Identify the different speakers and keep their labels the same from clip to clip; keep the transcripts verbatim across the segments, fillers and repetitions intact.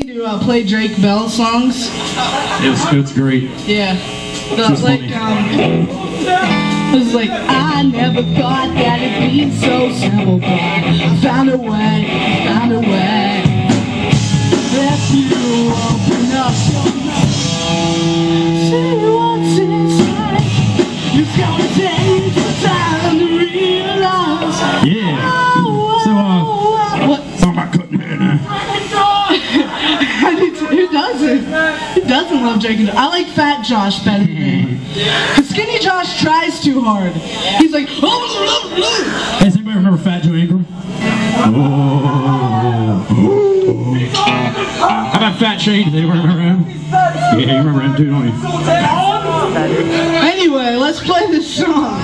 Speaker 1: To uh, play Drake Bell songs.
Speaker 2: It's it's great.
Speaker 1: Yeah. The, like um, it was like I never thought that it'd be so simple, but I found a way, found a way. If you open up your mouth, see what's inside. You've got to take the time to realize.
Speaker 2: Yeah.
Speaker 1: Oh,
Speaker 2: so uh,
Speaker 1: what?
Speaker 2: Oh my goodness.
Speaker 1: Who doesn't? Who doesn't love Drake and Josh? I like Fat Josh better than him. Cause Skinny Josh tries too hard. He's like, oh,
Speaker 2: hey, does anybody remember Fat Joe Ingram? Oh. How about Fat Shane? Does anybody remember him? Yeah, you remember him too, don't you?
Speaker 1: Anyway, let's play this song.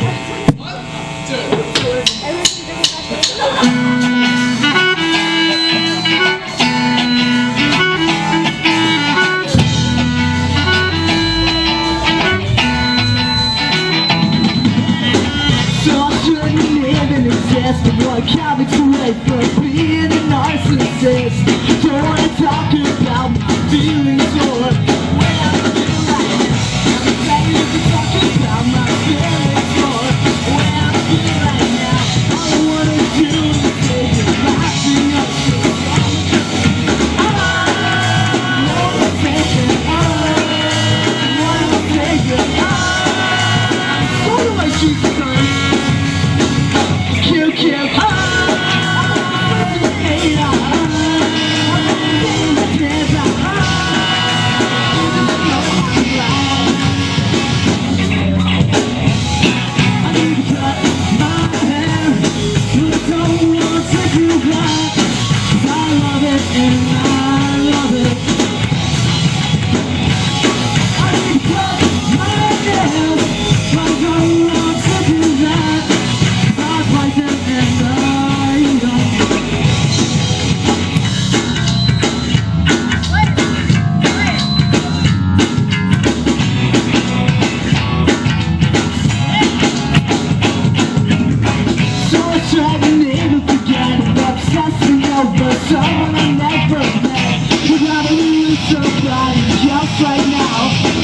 Speaker 1: What comics away from being a narcissist. Don't wanna talk about my feelings or what I feel right now. I'm excited to talk about my feelings or what I feel right now. All I wanna do is take it laughing up to the wall. I wanna take it, I wanna take it, I sort of like Jesus Christ. Cute, cute. Someone I never met, without a little somebody just right now.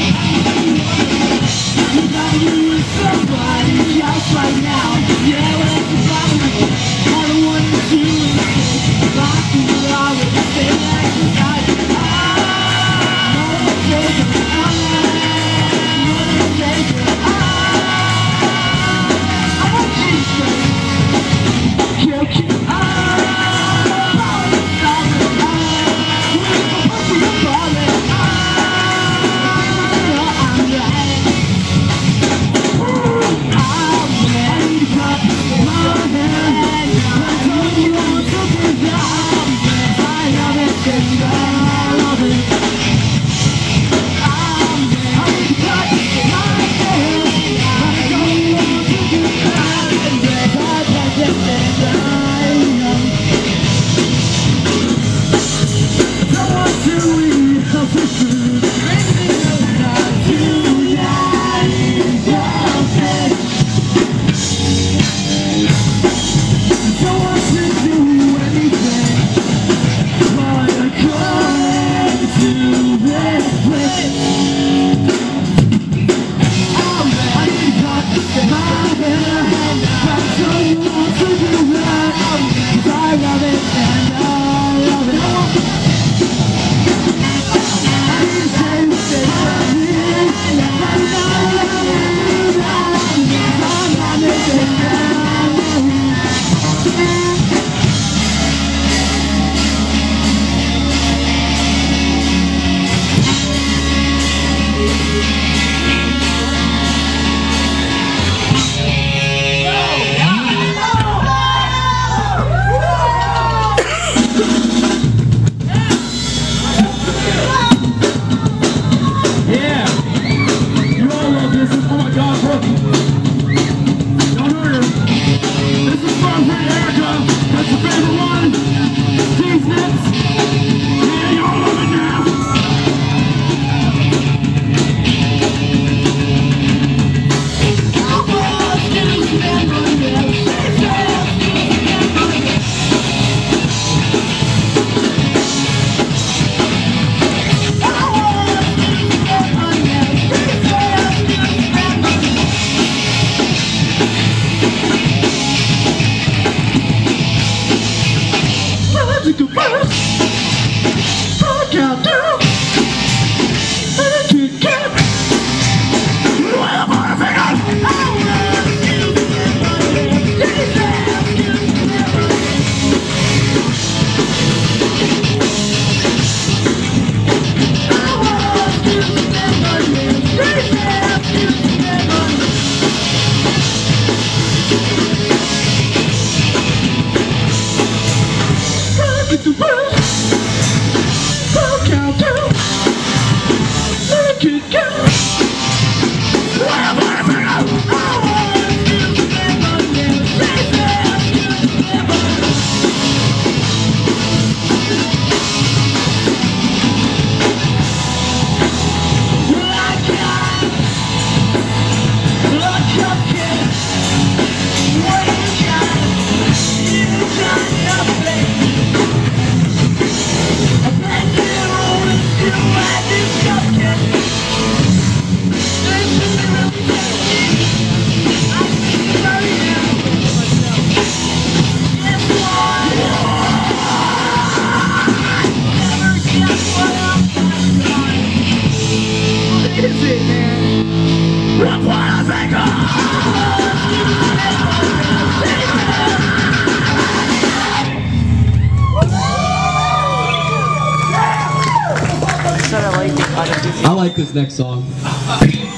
Speaker 1: Without a little somebody just right now. Yeah, well, that's about it. All I wanna do is take back to the law with the same action I did. I wanna take it, I wanna take it, I want Jesus. Kill, kill, I Don't want to do anything, but I could.
Speaker 3: I like this next song.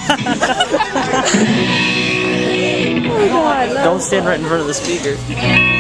Speaker 4: Don't stand right in front of the speaker.